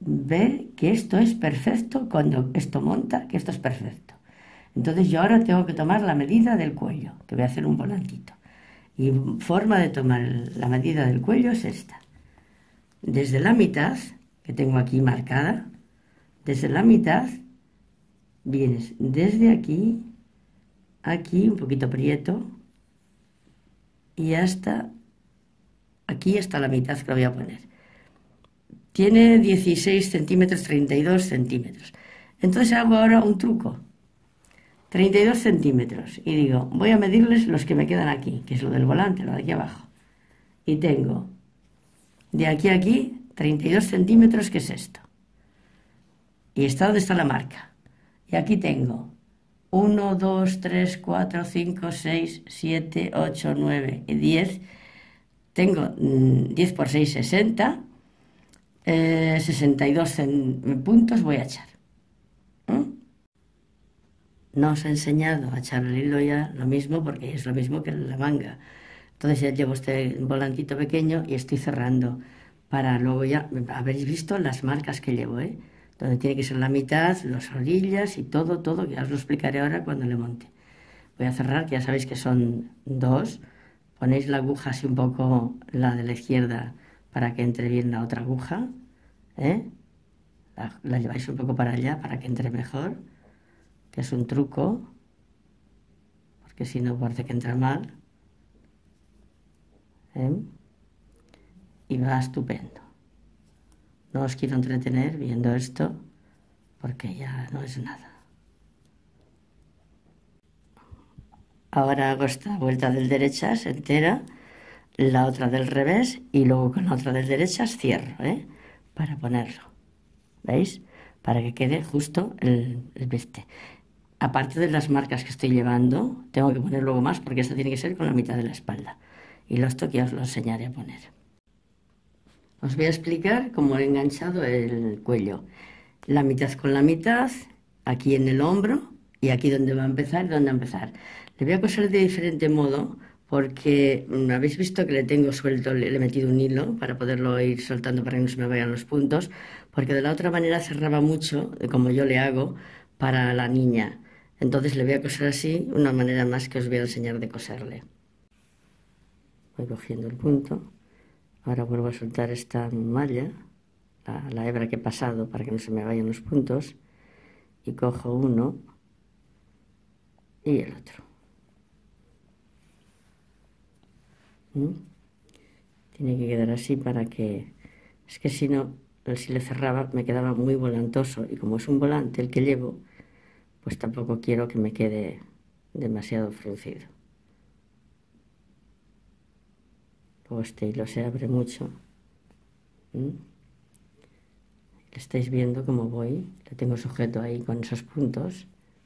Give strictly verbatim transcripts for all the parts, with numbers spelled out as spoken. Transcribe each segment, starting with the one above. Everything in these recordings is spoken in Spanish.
ver que esto es perfecto, cuando esto monta, que esto es perfecto. Entonces yo ahora tengo que tomar la medida del cuello, que voy a hacer un volantito. Y forma de tomar la medida del cuello es esta. Desde la mitad, que tengo aquí marcada, desde la mitad vienes desde aquí, aquí un poquito prieto, y hasta aquí, hasta la mitad que lo voy a poner. Tiene dieciséis centímetros, treinta y dos centímetros. Entonces hago ahora un truco. treinta y dos centímetros. Y digo, voy a medirles los que me quedan aquí, que es lo del volante, lo de aquí abajo. Y tengo de aquí a aquí treinta y dos centímetros, que es esto. Y está donde está la marca. Y aquí tengo uno, dos, tres, cuatro, cinco, seis, siete, ocho, nueve y diez. Tengo mmm, diez por seis, sesenta. Eh, sesenta y dos puntos voy a echar. ¿Mm? No os he enseñado a echar el hilo ya lo mismo, porque es lo mismo que la manga. Entonces ya llevo este volantito pequeño y estoy cerrando para luego ya, habéis visto las marcas que llevo, ¿eh? Donde tiene que ser la mitad, las orillas y todo, todo, que ya os lo explicaré ahora cuando le monte. Voy a cerrar, que ya sabéis que son dos. Ponéis la aguja así un poco, la de la izquierda, para que entre bien la otra aguja, ¿eh? La, la lleváis un poco para allá para que entre mejor, que es un truco, porque si no parece que entra mal, ¿eh? Y va estupendo. No os quiero entretener viendo esto, porque ya no es nada. Ahora hago esta vuelta del derechas entera, la otra del revés, y luego con la otra del derechas cierro, ¿eh? Para ponerlo. ¿Veis? Para que quede justo el, el veste. Aparte de las marcas que estoy llevando, tengo que poner luego más, porque esta tiene que ser con la mitad de la espalda. Y lo esto que ya os lo enseñaré a poner. Os voy a explicar cómo he enganchado el cuello. La mitad con la mitad, aquí en el hombro, y aquí donde va a empezar y donde va a empezar. Le voy a coser de diferente modo, porque habéis visto que le tengo suelto, le he metido un hilo para poderlo ir soltando para que no se me vayan los puntos, porque de la otra manera cerraba mucho, como yo le hago, para la niña. Entonces le voy a coser así, una manera más que os voy a enseñar de coserle. Voy cogiendo el punto, ahora vuelvo a soltar esta malla, la, la hebra que he pasado para que no se me vayan los puntos, y cojo uno y el otro. ¿Mm? Tiene que quedar así para que... Es que si no, si le cerraba me quedaba muy volantoso, y como es un volante el que llevo, pues tampoco quiero que me quede demasiado fruncido. Luego este hilo se abre mucho. ¿Mm? Le estáis viendo cómo voy, le tengo sujeto ahí con esos puntos.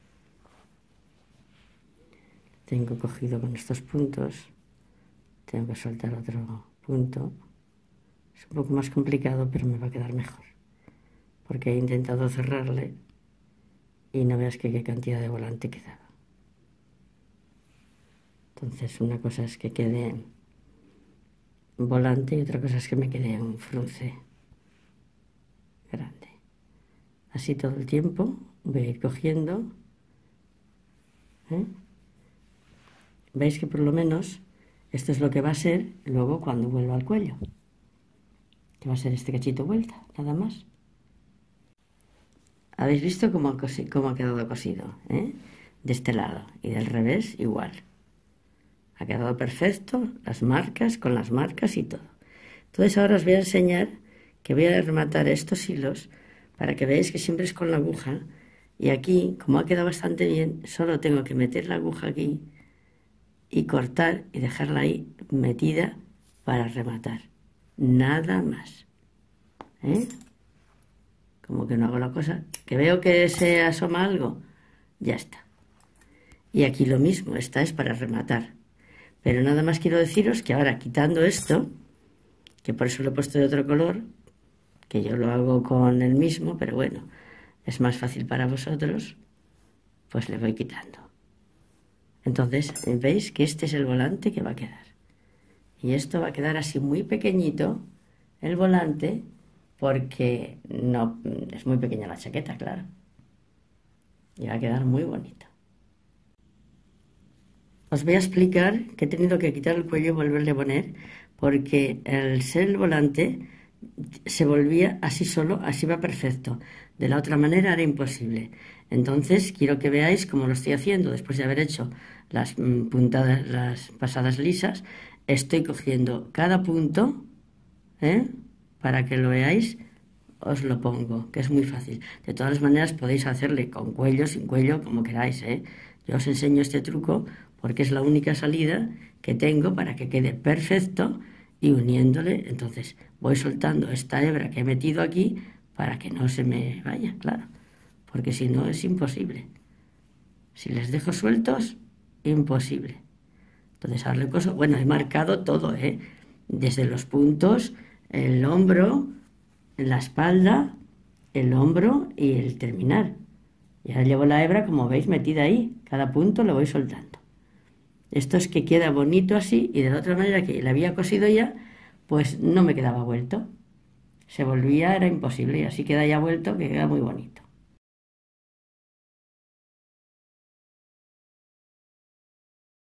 Tengo cogido con estos puntos. Tengo que soltar otro punto. Es un poco más complicado, pero me va a quedar mejor, porque he intentado cerrarle y no veas que qué cantidad de volante quedaba. Entonces una cosa es que quede un volante y otra cosa es que me quede un frunce grande. Así todo el tiempo voy a ir cogiendo, ¿eh? Veis que por lo menos esto es lo que va a ser luego cuando vuelva al cuello, que va a ser este cachito vuelta, nada más. ¿Habéis visto cómo ha, cómo ha quedado cosido? ¿Eh? De este lado, y del revés igual. Ha quedado perfecto, las marcas, con las marcas y todo. Entonces ahora os voy a enseñar que voy a rematar estos hilos para que veáis que siempre es con la aguja. Y aquí, como ha quedado bastante bien, solo tengo que meter la aguja aquí y cortar y dejarla ahí metida para rematar. Nada más. ¿Eh? Como que no hago la cosa. Que veo que se asoma algo, ya está. Y aquí lo mismo, esta es para rematar. Pero nada más quiero deciros que ahora, quitando esto, que por eso lo he puesto de otro color, que yo lo hago con el mismo, pero bueno, es más fácil para vosotros, pues le voy quitando. Entonces, veis que este es el volante que va a quedar. Y esto va a quedar así muy pequeñito, el volante, porque no, es muy pequeña la chaqueta, claro. Y va a quedar muy bonito. Os voy a explicar que he tenido que quitar el cuello y volverle a poner, porque el ser el volante se volvía así solo, así va perfecto. De la otra manera era imposible. Entonces quiero que veáis cómo lo estoy haciendo. Después de haber hecho las puntadas, las pasadas lisas, estoy cogiendo cada punto, ¿eh? Para que lo veáis, os lo pongo, que es muy fácil. De todas maneras podéis hacerle con cuello, sin cuello, como queráis, ¿eh? Yo os enseño este truco porque es la única salida que tengo para que quede perfecto, y uniéndole, entonces voy soltando esta hebra que he metido aquí para que no se me vaya, claro, porque si no es imposible. Si les dejo sueltos, imposible. Entonces ahora le coso, bueno, he marcado todo, ¿eh? Desde los puntos, el hombro, la espalda, el hombro y el terminar. Y ahora llevo la hebra, como veis, metida ahí. Cada punto lo voy soltando. Esto es que queda bonito así, y de la otra manera que la había cosido ya, pues no me quedaba vuelto. Se volvía, era imposible, y así queda ya vuelto, que queda muy bonito.